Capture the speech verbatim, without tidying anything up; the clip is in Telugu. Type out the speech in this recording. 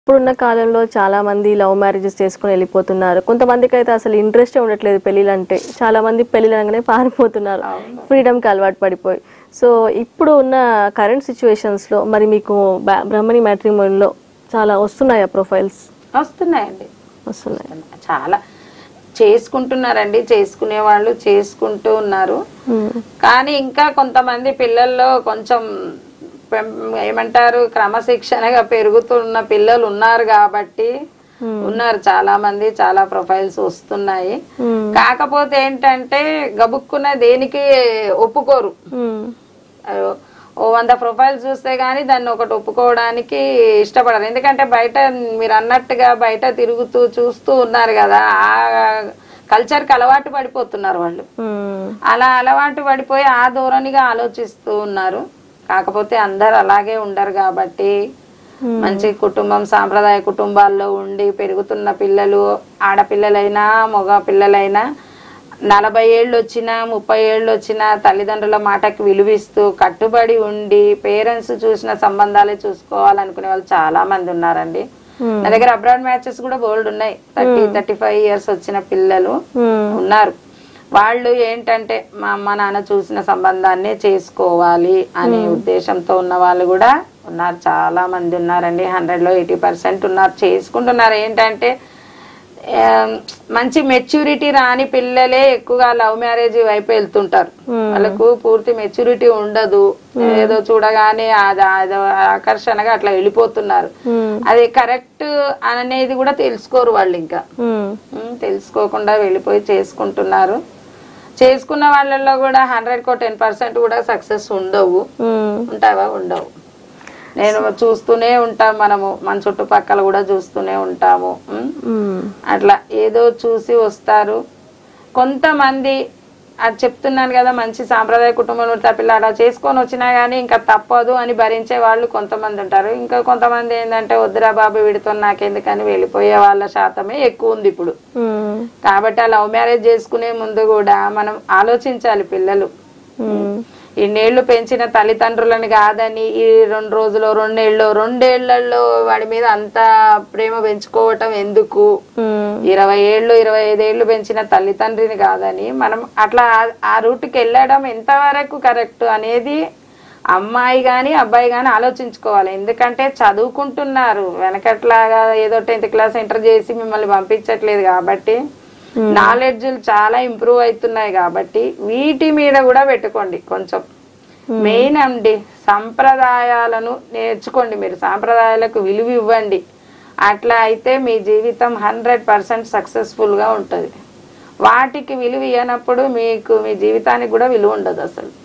ఇప్పుడున్న కాలంలో చాలా మంది లవ్ మ్యారేజెస్ చేసుకొని వెళ్ళిపోతున్నారు. కొంతమందికి అయితే అసలు ఇంట్రెస్టే ఉండట్లేదు పెళ్ళిళ్ళంటే. చాలా మంది పెళ్ళిళ్ళంగానే పారిపోతున్నారు ఫ్రీడమ్కి అలవాటు పడిపోయి. సో ఇప్పుడు ఉన్న కరెంట్ సిచ్యువేషన్స్లో మరి మీకు బ్రహ్మణి మ్యాట్రిమోనీలో చాలా వస్తున్నాయా ప్రొఫైల్స్? వస్తున్నాయండి, వస్తున్నాయి. చాలా చేసుకుంటున్నారండి, చేసుకునే వాళ్ళు చేసుకుంటూ ఉన్నారు. కానీ ఇంకా కొంతమంది పిల్లల్లో కొంచెం ఏమంటారు క్రమశిక్షణగా పెరుగుతున్న పిల్లలు ఉన్నారు కాబట్టి ఉన్నారు చాలా మంది, చాలా ప్రొఫైల్స్ వస్తున్నాయి. కాకపోతే ఏంటంటే గబుక్కున్న దేనికి ఒప్పుకోరు. ఓ వంద ప్రొఫైల్స్ చూస్తే గానీ దాన్ని ఒకటి ఒప్పుకోవడానికి ఇష్టపడరు. ఎందుకంటే బయట మీరు అన్నట్టుగా బయట తిరుగుతూ చూస్తూ ఉన్నారు కదా, ఆ కల్చర్కి అలవాటు పడిపోతున్నారు వాళ్ళు. అలా అలవాటు పడిపోయి ఆ ధోరణిగా ఆలోచిస్తూ ఉన్నారు. కాకపోతే అందరు అలాగే ఉండరు కాబట్టి మంచి కుటుంబం, సాంప్రదాయ కుటుంబాల్లో ఉండి పెరుగుతున్న పిల్లలు, ఆడపిల్లలైనా మగ పిల్లలైనా నలభై ఏళ్ళు వచ్చినా ముప్పై ఏళ్ళు వచ్చినా తల్లిదండ్రుల మాటకి విలువిస్తూ కట్టుబడి ఉండి పేరెంట్స్ చూసిన సంబంధాలే చూసుకోవాలనుకునే వాళ్ళు చాలా మంది ఉన్నారండి. నా దగ్గర అబ్రాడ్ మ్యాచెస్ కూడా బోల్డ్ ఉన్నాయి. థర్టీ థర్టీ ఫైవ్ ఇయర్స్ వచ్చిన పిల్లలు ఉన్నారు. వాళ్ళు ఏంటంటే మా అమ్మ నాన్న చూసిన సంబంధాన్నే చేసుకోవాలి అనే ఉద్దేశంతో ఉన్న వాళ్ళు కూడా ఉన్నారు, చాలా మంది ఉన్నారండి. హండ్రెడ్ లో ఎయిటీ పర్సెంట్ ఉన్నారు, చేసుకుంటున్నారు. ఏంటంటే మంచి మెచ్యూరిటీ రాని పిల్లలే ఎక్కువగా లవ్ మ్యారేజ్ వైపు వెళ్తుంటారు. వాళ్ళకు పూర్తి మెచ్యూరిటీ ఉండదు, ఏదో చూడగానే అది ఆకర్షణగా అట్లా వెళ్ళిపోతున్నారు. అది కరెక్ట్ అనేది కూడా తెలుసుకోరు వాళ్ళు, ఇంకా తెలుసుకోకుండా వెళ్ళిపోయి చేసుకుంటున్నారు. చేసుకున్న వాళ్ళల్లో కూడా హండ్రెడ్ కో టెన్ పర్సెంట్ కూడా సక్సెస్ ఉండవు. ఉంటావా? ఉండవు. నేను చూస్తూనే ఉంటాం, మనము మన చుట్టుపక్కల కూడా చూస్తూనే ఉంటాము. అట్లా ఏదో చూసి వస్తారు. కొంతమంది అది చెప్తున్నాను కదా, మంచి సాంప్రదాయ కుటుంబంలో పిల్ల అలా చేసుకొని వచ్చినా గానీ ఇంకా తప్పదు అని భరించే వాళ్ళు కొంతమంది ఉంటారు. ఇంకా కొంతమంది ఏంటంటే వద్దురా బాబు వీడితో నాకెందుకని వెళ్ళిపోయే వాళ్ళ శాతమే ఎక్కువ ఉంది ఇప్పుడు. కాబట్టి ఆ లవ్ మ్యారేజ్ చేసుకునే ముందు కూడా మనం ఆలోచించాలి. పిల్లలు ఇన్నేళ్లు పెంచిన తల్లిదండ్రులని కాదని ఈ రెండు రోజులు రెండేళ్ళు రెండేళ్లలో వాడి మీద అంత ప్రేమ పెంచుకోవటం ఎందుకు? ఇరవై ఏళ్ళు ఇరవై ఐదేళ్లు పెంచిన తల్లిదండ్రిని కాదని మనం అట్లా ఆ రూట్కి వెళ్ళడం ఎంతవరకు కరెక్ట్ అనేది అమ్మాయి గాని అబ్బాయి గాని ఆలోచించుకోవాలి. ఎందుకంటే చదువుకుంటున్నారు, వెనకట్లాగా ఏదో టెన్త్ క్లాస్ ఇంటర్ చేసి మిమ్మల్ని పంపించట్లేదు కాబట్టి నాలెడ్జ్లు చాలా ఇంప్రూవ్ అవుతున్నాయి. కాబట్టి వీటి మీద కూడా పెట్టుకోండి కొంచెం. మెయిన్ అండి సంప్రదాయాలను నేర్చుకోండి, మీరు సాంప్రదాయాలకు విలువ ఇవ్వండి. అట్లా అయితే మీ జీవితం హండ్రెడ్ పర్సెంట్ సక్సెస్ఫుల్ గా ఉంటుంది. వాటికి విలువ ఇవ్వనప్పుడు మీకు మీ జీవితానికి కూడా విలువ ఉండదు అసలు.